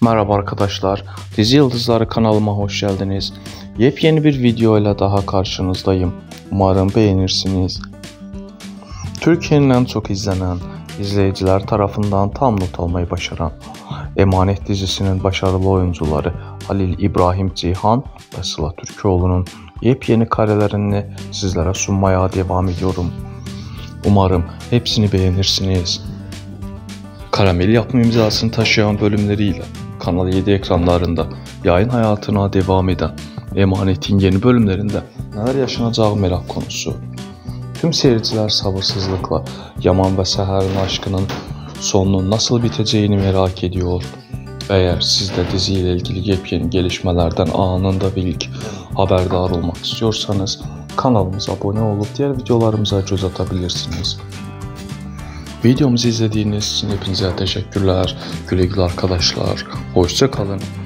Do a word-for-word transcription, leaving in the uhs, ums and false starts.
Merhaba arkadaşlar, Dizi Yıldızları kanalıma hoş geldiniz. Yepyeni bir video ile daha karşınızdayım. Umarım beğenirsiniz. Türkiye'nin en çok izlenen, izleyiciler tarafından tam not almayı başaran Emanet dizisinin başarılı oyuncuları Halil İbrahim Ceyhan ve Sıla Türkoğlu'nun yepyeni karelerini sizlere sunmaya devam ediyorum. Umarım hepsini beğenirsiniz. Karamel yapma imzasını taşıyan bölümleriyle Kanal yedi ekranlarında yayın hayatına devam eden Emanet'in yeni bölümlerinde neler yaşanacağı merak konusu. Tüm seyirciler sabırsızlıkla Yaman ve Seher'in aşkının sonunun nasıl biteceğini merak ediyor. Eğer siz de diziyle ilgili yepyeni gelişmelerden anında ve ilk haberdar olmak istiyorsanız kanalımıza abone olup diğer videolarımıza göz atabilirsiniz. Videomuzu izlediğiniz için hepinize teşekkürler. Güle güle arkadaşlar. Hoşça kalın.